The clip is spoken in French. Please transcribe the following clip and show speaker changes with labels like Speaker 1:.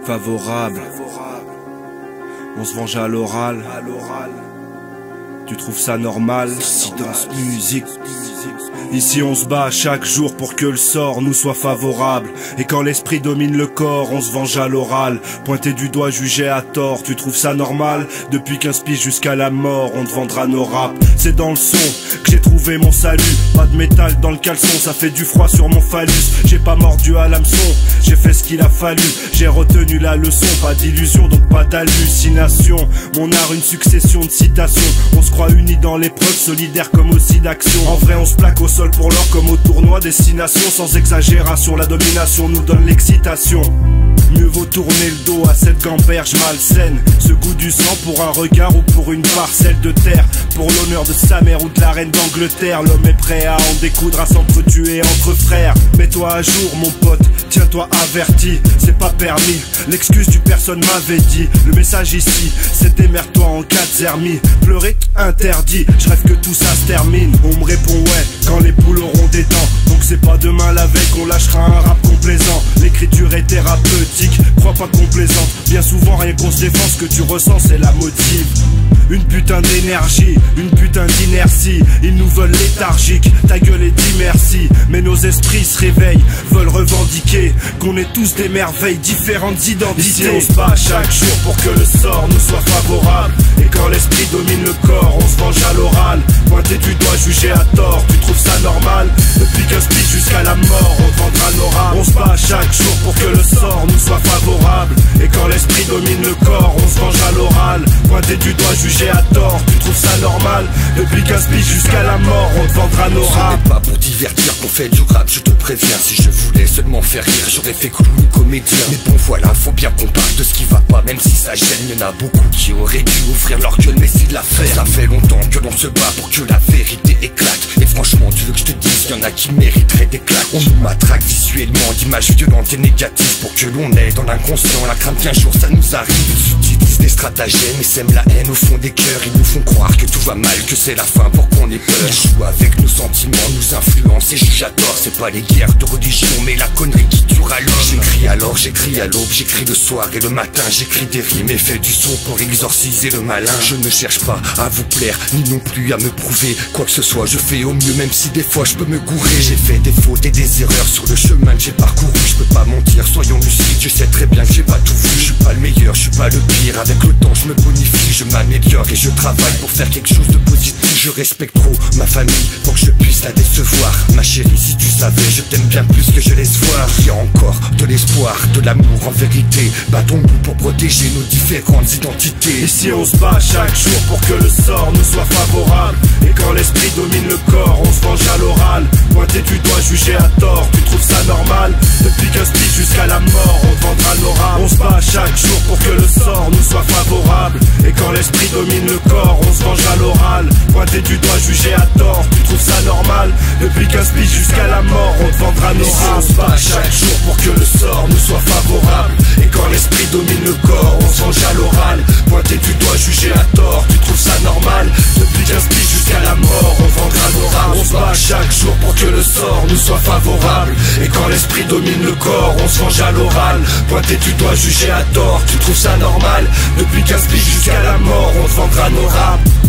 Speaker 1: favorable. On se venge à l'oral. Tu trouves ça normal? Silence, musique. Ici on se bat chaque jour pour que le sort nous soit favorable. Et quand l'esprit domine le corps, on se venge à l'oral. Pointé du doigt, jugé à tort, tu trouves ça normal? Depuis 15 piges jusqu'à la mort, on te vendra nos raps. C'est dans le son que j'ai trouvé mon salut. Pas de métal dans le caleçon, ça fait du froid sur mon phallus. J'ai pas mordu à l'hameçon, j'ai fait ce qu'il a fallu. J'ai retenu la leçon, pas d'illusion donc pas d'hallucination. Mon art une succession de citations. On se croit unis dans l'épreuve, solidaires comme aussi d'action. En vrai on se plaque au sol pour l'or comme au tournoi destination. Sans exagération, la domination nous donne l'excitation. Mieux vaut tourner le dos à cette gamberge malsaine. Ce goût du sang pour un regard ou pour une parcelle de terre. Pour l'honneur de sa mère ou de la reine d'Angleterre. L'homme est prêt à en découdre, à s'entretuer entre frères. Mets-toi à jour mon pote, tiens-toi averti. C'est pas permis, l'excuse du personne m'avait dit. Le message ici, c'est démerde-toi en cas de zermie. Pleurer interdit, je rêve que tout ça se termine. On me répond ouais, quand les poules auront des dents. Donc c'est pas demain la veille qu'on lâchera un rap complaisant. L'écriture est thérapeutique, crois pas complaisante. Bien souvent rien qu'on se défend, ce que tu ressens c'est la motive. Une putain d'énergie, une putain d'inertie. Ils nous veulent léthargiques, ta gueule et dis merci. Mais nos esprits se réveillent, veulent revendiquer qu'on est tous des merveilles, différentes identités. Ici on se bat chaque jour pour que le sort nous soit favorable. Et quand l'esprit domine le corps, on se venge à l'oral. Pointé du doigt, jugé à tort, tu trouves ça normal? Depuis 15 piges jusqu'à la mort, on te vendra nos raps. On se bat chaque jour pour que le sort nous soit favorable. Et quand l'esprit domine le corps, on se venge à l'oral. Pointé du doigt, jugé à tort, tu trouves ça normal? Depuis 15 piges jusqu'à la mort, on te vendra nos raps.
Speaker 2: Ce n'est pas pour divertir qu'on fait du rap, je te préviens. Si je voulais seulement faire rire, j'aurais fait clown ou comédien. Mais bon voilà, faut bien qu'on parle de ce qui va pas, même si ça gêne. Y'en a beaucoup qui auraient dû ouvrir leur gueule, mais c'est de l'affaire. Ça fait longtemps que l'on se bat pour que la vérité éclate. Et franchement, tu veux que je te dise, y'en a qui mériteraient des claques. On nous matraque visuellement d'images violentes et négatives pour que l'on ait dans l'inconscient la crainte qu'un jour ça nous arrive. Ils utilisent des stratagèmes et sèment la haine au fond des cœurs. Ils nous font croire que tout va mal, que c'est la fin pour qu'on ait peur. Ils jouent avec nos sentiments, nous influencent et jugent à tort. C'est pas les guerres de religion mais la connerie qui dure à l'or. J'écris alors, j'écris à l'aube, j'écris le soir et le matin. J'écris des rimes et fais du son pour exorciser le malin. Je ne cherche pas à vous plaire, ni non plus à me prouver quoi que ce soit, je fais au mieux même si des fois je peux me gourer. J'ai fait des fautes et des erreurs sur le chemin que j'ai parcouru. Je peux pas mentir, soyons lucides, je sais très bien que j'ai pas tout vu. Je suis pas le meilleur, je suis pas le pire. Avec le temps je me bonifie, je m'améliore et je travaille pour faire quelque chose de positif. Je respecte trop ma famille pour que je puisse la décevoir. Ma chérie, si tu savais, je t'aime bien plus que je laisse voir. Il y a encore de l'espoir, de l'amour en vérité. Battons nous pour protéger nos différentes identités.
Speaker 1: Ici on se bat chaque jour pour que le sort nous soit favorable. Et quand l'esprit domine le corps, on se venge à l'oral. Pointé du doigt, jugé à tort, tu trouves ça normal? Depuis 15 piges jusqu'à la mort, on te vendra nos raps. On se bat chaque jour pour que le sort nous soit favorable. Et quand l'esprit domine le corps, on se venge à l'oral. Pointé du doigt, jugé à tort, tu trouves ça normal? Depuis 15 piges jusqu'à la mort, on te vendra nos raps. On se bat chaque jour pour que le sort nous soit favorable. Et quand l'esprit domine le corps, on se venge à l'oral. Pointé du doigt, jugé à tort, tu trouves ça normal? Depuis 15 piges jusqu'à la mort, on vendra nos raps. On se bat chaque jour pour que le sort nous soit favorable. Et quand l'esprit domine le corps, on se venge à l'oral. Pointé du doigt, jugé à tort, tu trouves ça normal? Depuis 15 piges jusqu'à la mort, on te vendra nos raps.